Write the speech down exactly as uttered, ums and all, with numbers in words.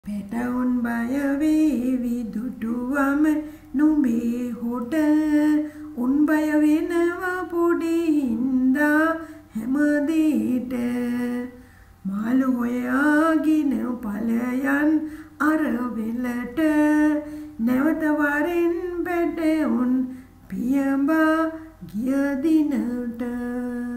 පැටවුන් බය වේවි දුටුවම නුඹේ හොට උන් බය වෙනවා පොඩි හින්දා හැමදේට මාළු හොයාගෙන ඵලයන් අර වෙලට නැවත වරෙන් පැටවුන් පියඹා ගිය දිනට